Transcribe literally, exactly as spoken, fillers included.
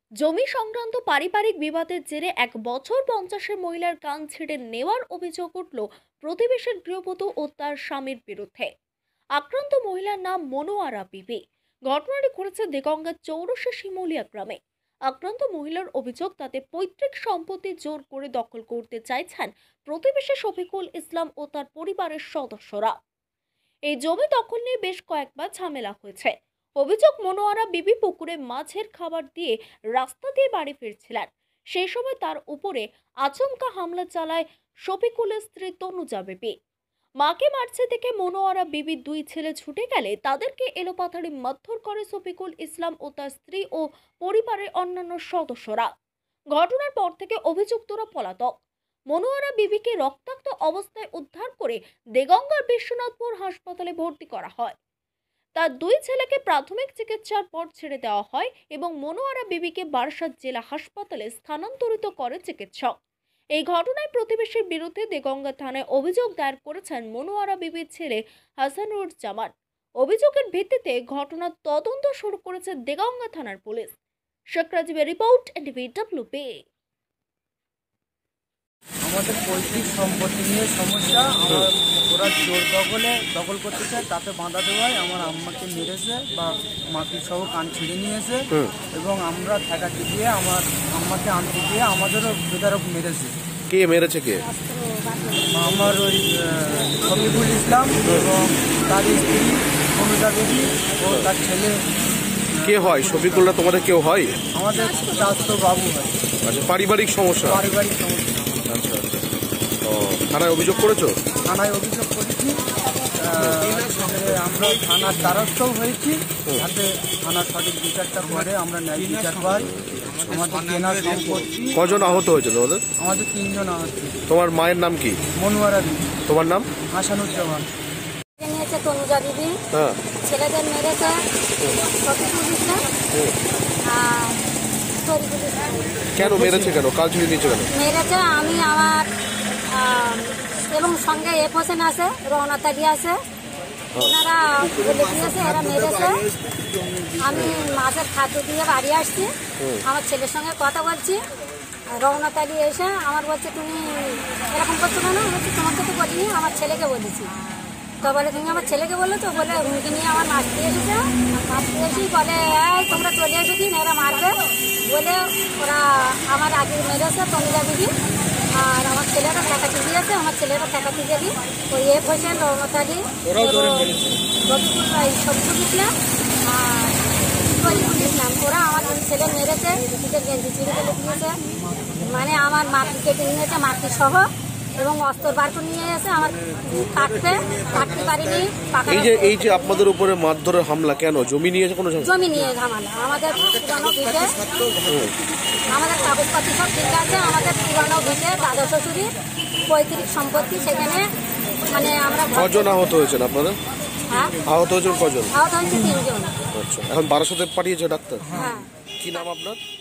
জমি সংক্রান্ত পারিবারিক বিবাদের জেরে এক বছর পঞ্চাশের মহিলার কান ছিঁড়ে নেওয়ার অভিযোগ উঠল প্রতিবেশীর গৃহবধূ ও তার স্বামীর বিরুদ্ধে। আক্রান্ত মহিলার নাম মনোয়ারা বিবি। ঘটনাটি ঘটেছে দেগঙ্গার চৌরসা শিমুলিয়া গ্রামে। আক্রান্ত মহিলার অভিযোগ, তাতে পৈতৃক সম্পত্তি জোর করে দখল করতে চাইছেন প্রতিবেশী শফিকুল ইসলাম ও তার পরিবারের সদস্যরা। এই জমি দখল নিয়ে বেশ কয়েকবার ঝামেলা হয়েছে। অভিযোগ, মনোয়ারা বিবি পুকুরে মাছের খাবার দিয়ে রাস্তা দিয়ে বাড়ি ফিরছিলেন। সেই সময় তার উপরে আচমকা হামলা চালায় শফিকুলের স্ত্রী তনুজা বিবি। মাকে মারছে দেখে মনোয়ারা বিবির দুই ছেলে ছুটে গেলে তাদেরকে এলোপাথাড়ি মারধর করে শফিকুল ইসলাম ও তার স্ত্রী ও পরিবারের অন্যান্য সদস্যরা। ঘটনার পর থেকে অভিযুক্তরা পলাতক। মনোয়ারা বিবিকে রক্তাক্ত অবস্থায় উদ্ধার করে দেগঙ্গার বিশ্বনাথপুর হাসপাতালে ভর্তি করা হয়। তার দুই ছেলেকে প্রাথমিক চিকিৎসার পর ছেড়ে দেওয়া হয় এবং মনোয়ারা বিবিকে বারাসাত জেলা হাসপাতালে স্থানান্তরিত করে চিকিৎসক। এই ঘটনায় প্রতিবেশীর বিরুদ্ধে দেগঙ্গা থানায় অভিযোগ দায়ের করেছেন মনোয়ারা বিবির ছেলে হাসানুজ্জামান। অভিযোগের ভিত্তিতে ঘটনার তদন্ত শুরু করেছে দেগঙ্গা থানার পুলিশ। শেখ রাজীবের report, N T V W B. আমাদের পৈতৃক সম্পত্তি নিয়ে সমস্যা। আমার ওরা জোর দখলে দখল করতে চায়, তাতে বাঁধা দেওয়ায় আমার আম্মাকে মেরেছে বা মাটি সহ কান ছিঁড়ে নিয়েছে এবং আমরা ঠেকাতে গিয়ে আমার আম্মাকে আনতে গিয়ে আমাদেরও বেদারক মেরেছে। কে মেরেছে? কে? আমার ওই শফিকুল ইসলাম এবং তার স্ত্রী তনুজা বিবি ও তার ছেলে। কে হয় শফিকুল্লাহ? তোমাদের কেউ হয়? আমাদের চাচাতো বাবু হয়। আচ্ছা, পারিবারিক সমস্যা। পারিবারিক সমস্যা। আচ্ছা আচ্ছা। ও থানায় অভিযোগ করেছো? থানায় অভিযোগ করেছি। আমরা থানার দ্বারস্থও হয়েছি, যাতে থানার সঠিক বিচারটা করে আমরা ন্যায় বিচার পাই। আমাদের কেনার সম্পত্তি। কজন আহত হয়েছে তোমাদের? আমাদের তিনজন আহত। তোমার মায়ের নাম কি? মনোয়ারা বিবি। তোমার নাম? হাসানুজ্জামান। নিয়েছে তনুজা বিবি। হ্যাঁ। ছেলেদের মেরেছে শফিকুল ইসলাম আর শরীফুল ইসলাম। কেন মেরেছে? কেন কাল ছিঁড়ে নিয়েছে? কেন মেরেছে? আমি আমার এবং সঙ্গে এক হোসেন আছে, রওনা তালি আছে, ওনারা বলে দিয়েছে এরা মেরেছে। আমি মাছের খাদ্য দিয়ে বাড়ি আসছি, আমার ছেলের সঙ্গে কথা বলছি। রওনা তালি এসে আমার বলছে, তুমি এরকম করছো কেন? বলছি, তোমাকে তো বলিনি, আমার ছেলেকে বলেছি। তো বলে, তুমি আমার ছেলেকে বললো? তো বলে রুমকি নিয়ে আমার নাচতে এসেছে। নাচতে এসেছি বলে, এই তোমরা চলে এসো দিন, এরা মারবে বলে ওরা আমার আগে মেরেছে তনুজা বিবি। আর আমার ছেলেটা ঠেকাতে দিয়েছে, আমার ছেলেটা ঠেকাতে যাবি ওই এক হোসেন, রহমতালি, শফিকুল ইসলাম আর শরীফুল ইসলাম, ওরা আমার ছেলে মেরেছে, পিঠের গেঞ্জি চিড়ে ফেলে দিয়েছে। মানে আমার মাটি কেটে নিয়েছে, মাটি সহ, এবং অস্ত্র বার করে নিয়ে এসে আমার কাটতে কাটতে পারিনি। এই যে এই যে আপনাদের উপরে মারধরের হামলা কেন? জমি নিয়ে কোনো জমি নিয়ে ঝামেলা। আমাদের পুরানো ভিটে, আমাদের কাগজপত্র সব ঠিক আছে। আমাদের পুরানো ভিটে দাদা শ্বশুরের পৈতৃক সম্পত্তি, সেখানে মানে আমরা। কজন আহত হয়েছেন আপনাদের? হ্যাঁ, আহত হয়েছেন কজন? আহত হয়েছে তিনজন। আচ্ছা, এখন বারাসাতে পাঠিয়েছে ডাক্তার? হ্যাঁ। কি নাম আপনার?